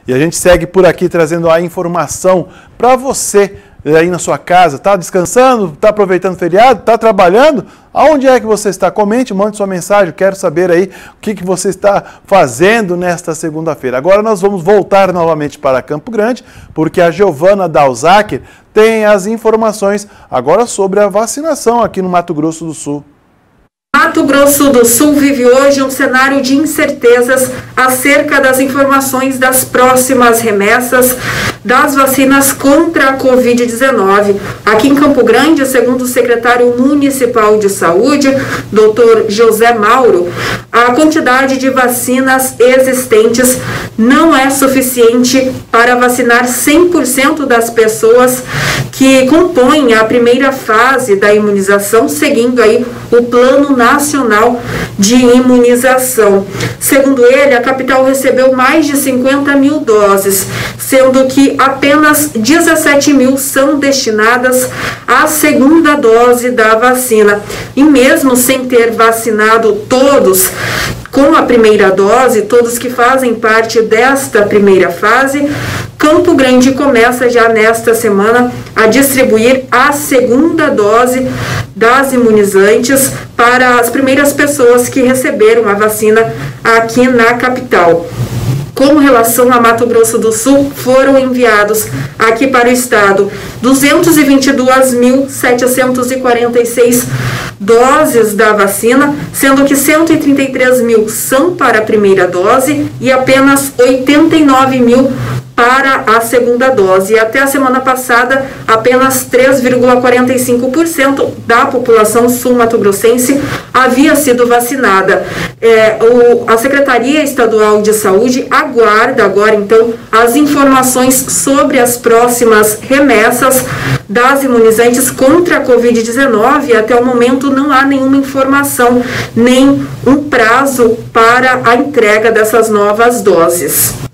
E a gente segue por aqui trazendo a informação para você aí na sua casa. Está descansando? Está aproveitando o feriado? Está trabalhando? Aonde é que você está? Comente, mande sua mensagem. Quero saber aí o que você está fazendo nesta segunda-feira. Agora nós vamos voltar novamente para Campo Grande, porque a Giovana Dalzac tem as informações agora sobre a vacinação aqui no Mato Grosso do Sul. Mato Grosso do Sul vive hoje um cenário de incertezas acerca das informações das próximas remessas das vacinas contra a Covid-19. Aqui em Campo Grande, segundo o secretário municipal de saúde, Dr. José Mauro, a quantidade de vacinas existentes não é suficiente para vacinar 100% das pessoas que compõem a primeira fase da imunização, seguindo aí o Plano Nacional de Imunização. Segundo ele, a capital recebeu mais de 50 mil doses, sendo que apenas 17 mil são destinadas à segunda dose da vacina. E mesmo sem ter vacinado todos com a primeira dose, todos que fazem parte desta primeira fase, Campo Grande começa já nesta semana a distribuir a segunda dose das imunizantes para as primeiras pessoas que receberam a vacina aqui na capital. Com relação a Mato Grosso do Sul, foram enviados aqui para o estado 222.746 doses da vacina, sendo que 133 mil são para a primeira dose e apenas 89 mil para a segunda dose. E até a semana passada, apenas 3,45% da população sul-mato-grossense havia sido vacinada. A Secretaria Estadual de Saúde aguarda agora, então, as informações sobre as próximas remessas das imunizantes contra a Covid-19. Até o momento não há nenhuma informação, nem um prazo para a entrega dessas novas doses.